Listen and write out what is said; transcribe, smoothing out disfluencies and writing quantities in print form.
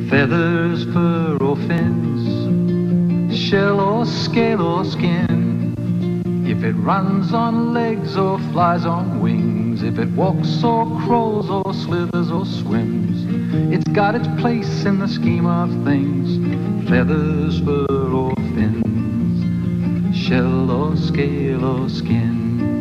Feathers, fur or fins, shell or scale or skin. If it runs on legs or flies on wings, if it walks or crawls or slithers or swims, it's got its place in the scheme of things. Feathers, fur or fins, shell or scale or skin.